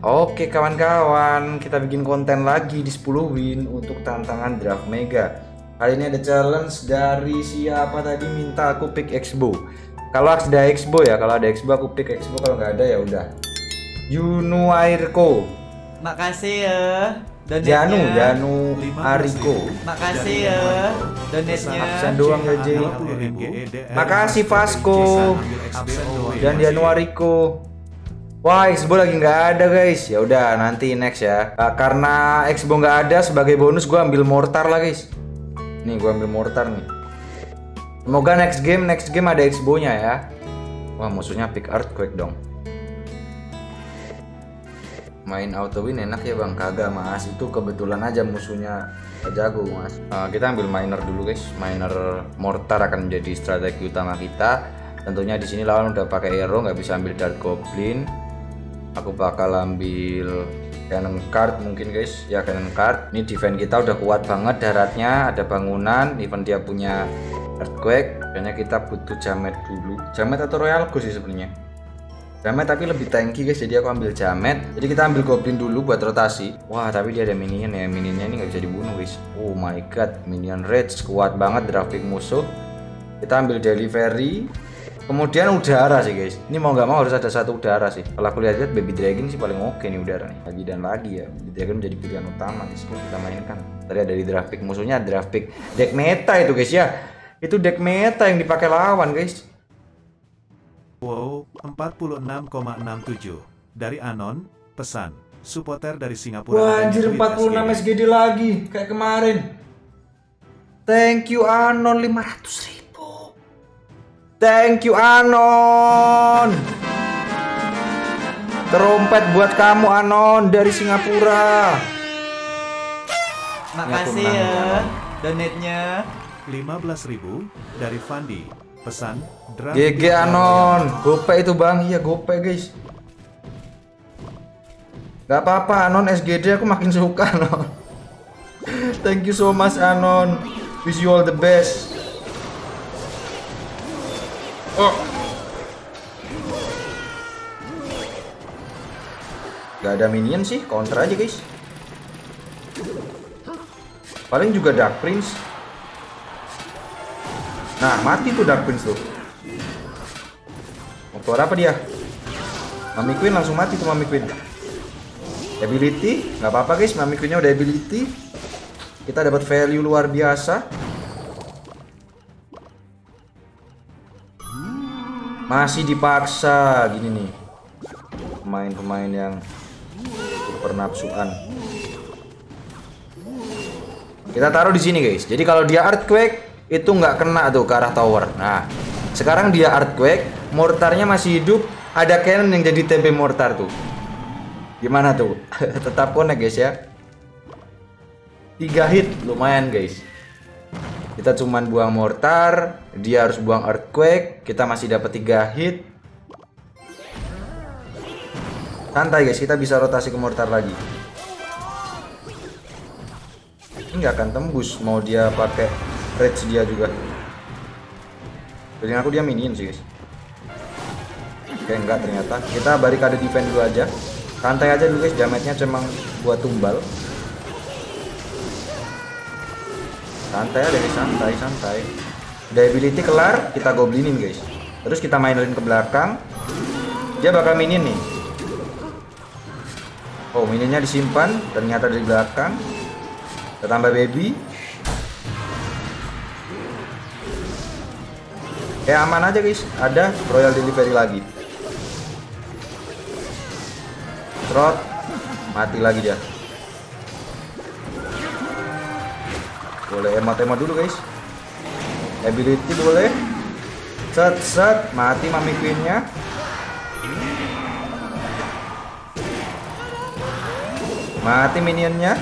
Oke kawan-kawan, kita bikin konten lagi di 10 win untuk tantangan draft mega. Kali ini ada challenge dari siapa tadi minta aku pick Exbo. Kalau ada Exbo ya, kalau ada Exbo aku pick Exbo, kalau nggak ada ya udah. Yunuairko. Makasih ya. Janu Ariko. Makasih ya. Donetnya. Absen doang ya J. Makasih Vasco dan Janu Ariko. Wah, Exbo lagi nggak ada guys. Ya udah nanti next ya. Karena Exbo nggak ada, sebagai bonus gue ambil mortar lah guys. Nih gue ambil mortar nih. Semoga next game ada Exbo-nya ya. Wah, musuhnya pick Earthquake dong. Main auto win enak ya bang? Kagak mas, itu kebetulan aja musuhnya jago mas. Kita ambil miner dulu guys. Miner mortar akan menjadi strategi utama kita. Tentunya di sini lawan udah pakai hero, nggak bisa ambil Dart Goblin. Aku bakal ambil cannon card mungkin guys. Ya cannon card. Ini defense kita udah kuat banget, daratnya ada bangunan, even dia punya earthquake. Kayaknya kita butuh jamet dulu. Jamet atau royal gold sih sebenarnya. Jamet tapi lebih tanky guys, jadi aku ambil jamet. Jadi kita ambil goblin dulu buat rotasi. Wah tapi dia ada minion ya, minionnya ini nggak bisa dibunuh guys. Oh my god, minion rage kuat banget drafting musuh. Kita ambil delivery. Kemudian udara sih guys, ini mau nggak mau harus ada satu udara sih. Kalau aku lihat baby dragon sih paling oke nih udara nih. Lagi dan lagi ya, baby dragon menjadi pilihan utama guys. Kita mainkan. Tadi ada di draft pick musuhnya, draft pick deck meta itu guys ya. Itu deck meta yang dipakai lawan guys. Wow, 46,67 dari Anon, pesan supporter dari Singapura. Wah anjir, 46 SGD lagi kayak kemarin. Thank you Anon, 500.000. Thank you Anon. Terompet buat kamu Anon dari Singapura. Makasih ya. Donetnya 15.000 dari Fandi, pesan draft GG Anon. Gope itu bang, iya gope guys. Gak apa-apa Anon, SGD aku makin suka Anon. Thank you so much Anon. Wish you all the best. Oh. Gak ada minion sih, counter aja guys. Paling juga Dark Prince. Nah mati tuh Dark Prince tuh. Mau keluar apa dia? Mami Queen langsung mati tuh Mami Queen. Ability, nggak apa-apa guys, Mami Queennya udah ability. Kita dapat value luar biasa. Masih dipaksa gini nih. Pemain-pemain yang super nafsuan. Kita taruh di sini guys. Jadi kalau dia earthquake itu nggak kena tuh ke arah tower. Nah, sekarang dia earthquake, mortarnya masih hidup, ada cannon yang jadi TB mortar tuh. Gimana tuh? Tetap connect guys ya. 3 hit lumayan guys. Kita cuman buang mortar, dia harus buang earthquake, kita masih dapat 3 hit. Santai guys, kita bisa rotasi ke mortar lagi. Ini nggak akan tembus, mau dia pakai rage dia juga. Jadi aku dia minion sih guys. Oke enggak ternyata. Kita barikade defense dulu aja. Santai aja dulu guys, jametnya cuma buat tumbal. Santai aja guys, santai. Udah ability kelar, kita goblinin guys. Terus kita mainin ke belakang. Dia bakal minion nih. Oh minionnya disimpan, ternyata dari belakang. Kita tambah baby. Aman aja guys, ada royal delivery lagi. Trot, mati lagi dia. Boleh emot-emot dulu guys. Ability boleh. Set, mati Mami Queen-nya. Mati minionnya.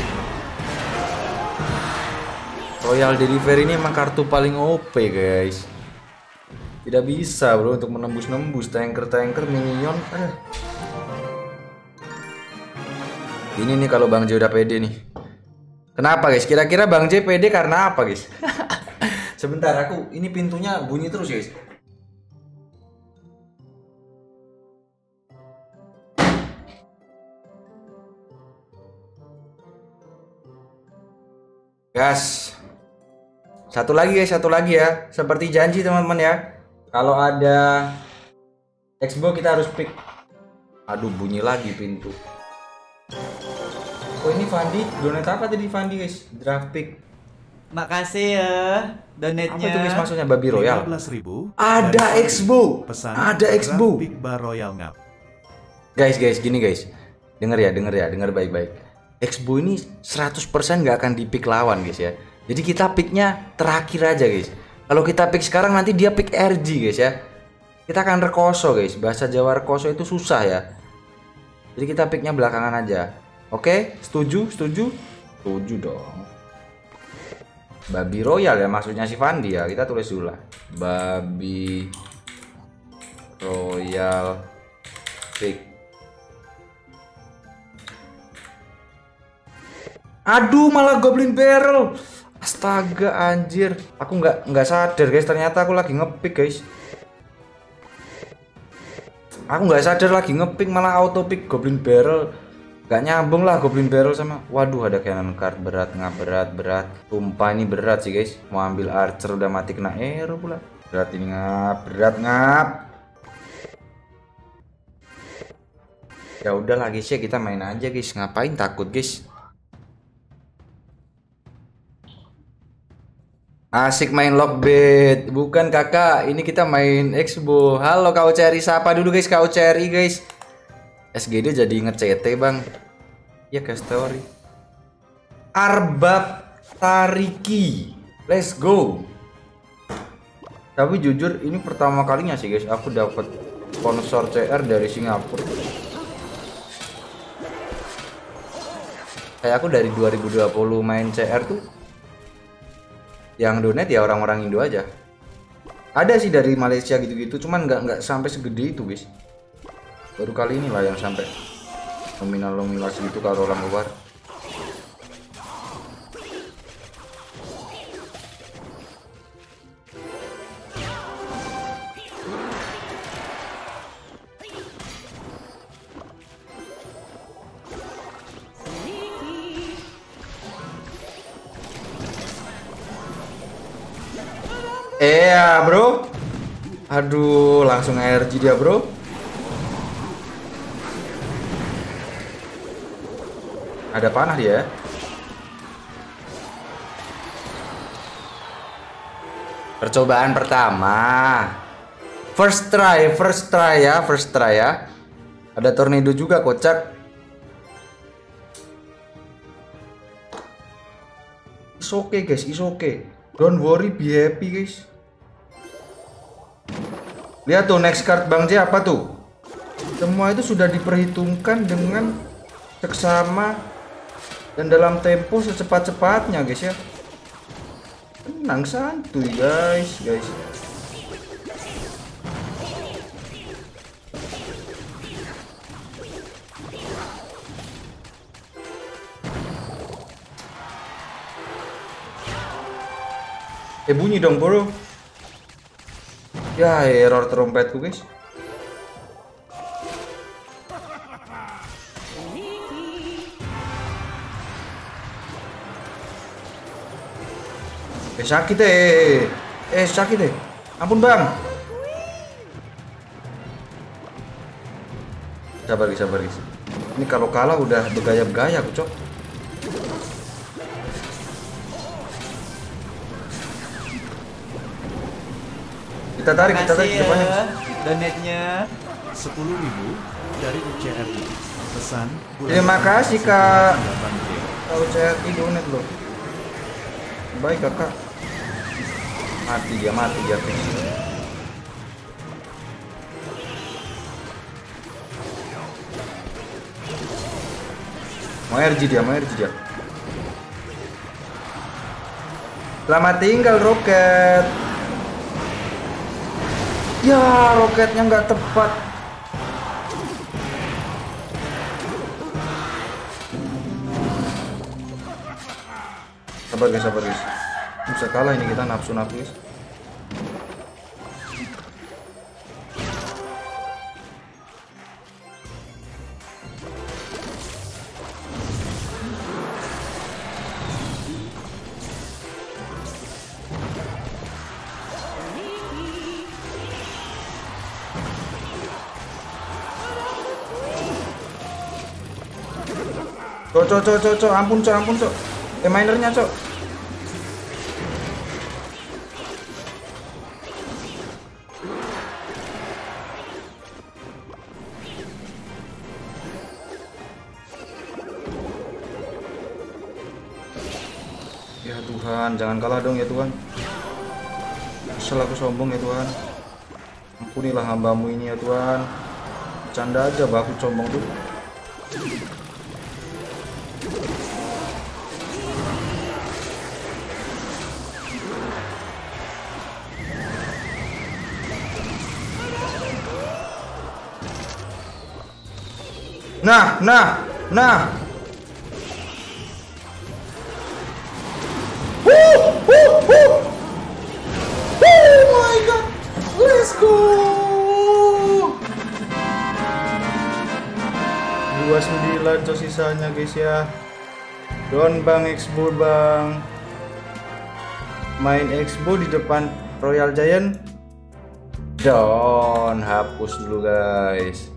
Royal Delivery ini emang kartu paling OP guys. Tidak bisa bro untuk menembus-nembus tanker minion. Ini nih kalau Bang J udah pede nih. Kenapa guys? Kira-kira Bang J pede karena apa guys? Sebentar aku, ini pintunya bunyi terus guys. Gas. Satu lagi ya. Seperti janji teman-teman ya. Kalau ada Expo kita harus pick. Aduh, bunyi lagi pintu. Oh, ini Fandi. Donate apa tadi Fandi guys? Draft pick. Makasih ya donate-nya. Apa itu guys maksudnya Babi Royal? 15.000 Ada dari Expo. pesan Ada Expo. Big Bar Royal Ngap. Guys, gini guys. Dengar baik-baik. Expo ini 100% nggak akan di pick lawan guys ya. Jadi kita picknya terakhir aja guys. Kalau kita pick sekarang nanti dia pick RG guys ya. Kita akan rekoso guys. Bahasa Jawa rekoso itu susah ya. Jadi kita picknya belakangan aja. Oke, setuju? Setuju dong. Babi Royal ya maksudnya si Fandi ya. Kita tulis dulu lah. Babi Royal pick. Aduh, malah Goblin Barrel. Astaga anjir. Aku nggak sadar guys, ternyata aku lagi ngepick guys. Aku nggak sadar lagi ngepick malah auto pick Goblin Barrel. Gak nyambung lah Goblin Barrel sama. Waduh, ada cannon card berat. Sumpah ini berat sih guys. Mau ambil archer udah mati kena arrow pula. Berat ini ngap. Ya udah lagi sih kita main aja guys. Ngapain takut guys? Asik main lockbait. Bukan kakak, ini kita main Expo. Halo kau Cherry, sapa dulu guys kau Cherry guys. SGD jadi nge-CT bang. Ya ke story. Arbab Tariki. Let's go. Tapi jujur ini pertama kalinya sih guys aku dapat sponsor CR dari Singapura. Kayak aku dari 2020 main CR tuh yang donate ya orang-orang Indo aja. Ada sih dari Malaysia gitu-gitu, cuman nggak sampai segede itu guys. Baru kali ini lah yang sampai nominal segitu kalau orang luar. Ya bro. Aduh, langsung RG dia bro. Ada panah dia. Percobaan pertama. First try ya. Ada tornado juga kocak. It's okay guys, it's okay. Don't worry, be happy guys. Lihat tuh next card Bang J apa tuh? Semua itu sudah diperhitungkan dengan seksama dan dalam tempo secepat-cepatnya guys ya. Tenang santuy guys. Bunyi dong bro. Ya error trompetku guys. Sakit sakit ampun bang. Sabar guys. Ini kalau kalah udah bergaya aku cok. Kita tarik depannya. Donate-nya 10.000 dari UCRI. Pesan. Terima kasih kak. UCRI donate loh. Baik kakak. Mati dia. Mau RG dia. Selamat tinggal roket. Ya roketnya nggak tepat. Sabar guys. Bisa kalah ini kita nafsu guys. Cok, ampun cok. Minernya cok. Ya Tuhan, jangan kalah dong ya Tuhan. Kesel aku sombong ya Tuhan. Ampunilah hambamu ini ya Tuhan. Canda aja bah, aku sombong tuh. Nah. Oh my god. Let's go. 29 cok sisanya guys ya. Don bang Expo bang. Main Expo di depan Royal Giant. Don hapus dulu guys.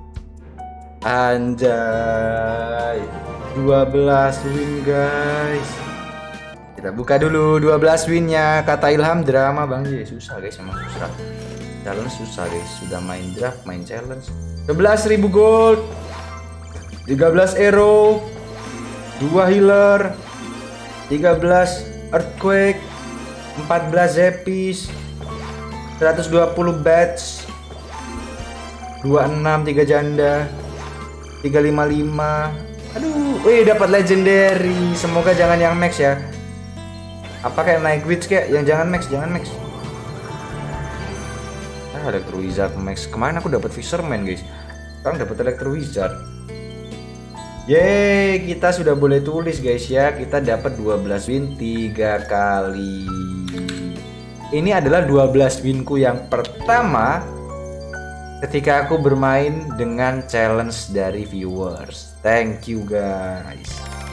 Anjay, 12 win guys. Kita buka dulu 12 winnya. Kata Ilham drama bang J. Susah guys, emang susah. Challenge susah guys. Sudah main draft, main challenge. 11.000 gold, 13 arrow, 2 healer, 13 earthquake, 14 zepis, 120 badge, 26 3 janda, 355. Aduh, wih dapat legendary. Semoga jangan yang max ya. Apa kayak naik witch kayak yang jangan max. Electro Wizard max. Kemarin aku dapat Fisherman guys. Sekarang dapat Electro Wizard. Yeay, kita sudah boleh tulis guys ya. Kita dapat 12 win 3 kali. Ini adalah 12 winku yang pertama ketika aku bermain dengan challenge dari viewers. Thank you guys.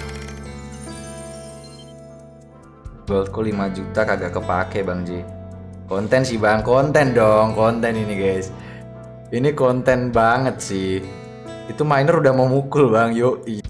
Goldku 5 juta kagak kepake Bang J. Konten sih Bang, konten dong, konten ini guys. Ini konten banget sih. Itu miner udah mau mukul Bang, yoi.